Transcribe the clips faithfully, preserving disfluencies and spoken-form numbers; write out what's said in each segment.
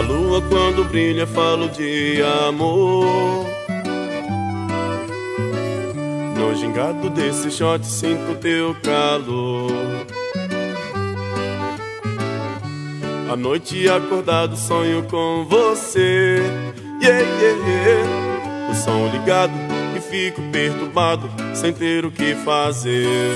lua quando brilha falo de amor. No gingado desse shot sinto teu calor. À noite acordado sonho com você, yeah, yeah, yeah. O som ligado e fico perturbado sem ter o que fazer.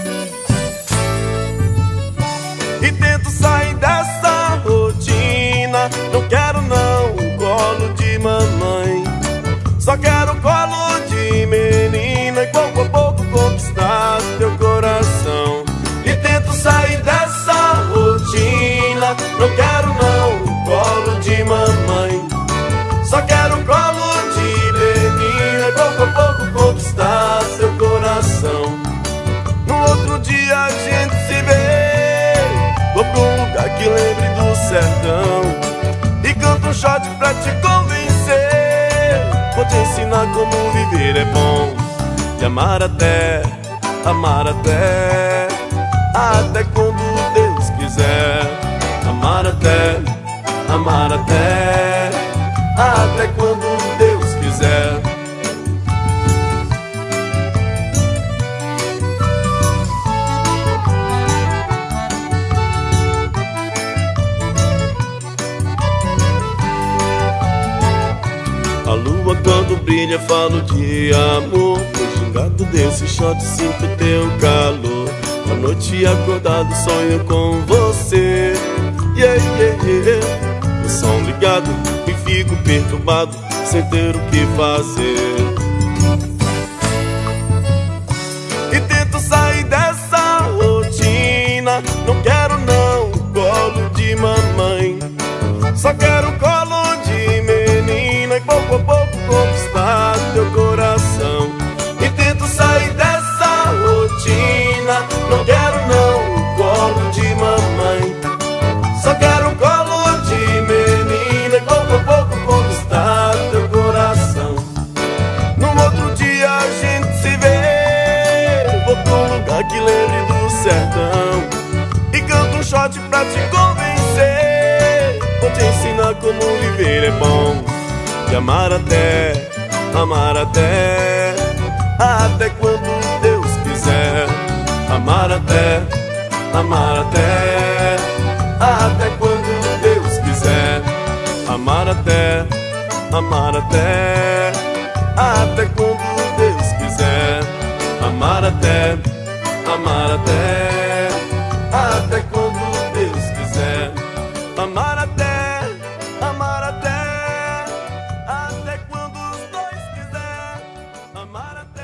E tento sair dessa rotina. Não quero não um colo de mamãe, só quero colo de menina e pouco a pouco conquistar teu coração. E tento sair dessa rotina. Não quero não um colo de mamãe, só quero colo de menina e pouco a pouco conquistar seu coração. No outro dia a gente se vê, vou pra um lugar que lembre do sertão e canto um shot pra te convencer. Vou te ensinar como viver é bom, e amar até, amar até, até quando Deus quiser. Amar até, amar até, até quando Deus quiser. A lua quando brilha falo de amor. No gingado desse shot sinto teu calor. À noite acordado sonho com você, yeah, yeah, yeah. O som ligado e fico perturbado sem ter o que fazer. E tento sair dessa rotina. Não quero não colo de mamãe, só quero colo de menina e pouco a pouco conquistar teu coração. E tento sair dessa rotina. Não quero não um colo de mamãe, só quero um colo de menina e pouco a pouco conquistar teu coração. No outro dia a gente se vê, vou pra um lugar que lembre do sertão e canto um shot pra te convencer. Vou te ensinar como viver é bom, e amar até, amar até, até quando Deus quiser. Amar até, amar até, até quando Deus quiser. Amar até, amar até, até quando Deus quiser. Amar até, amar até, até quando Deus quiser. Amar até, amar até, até quando os dois quiser. Amar até.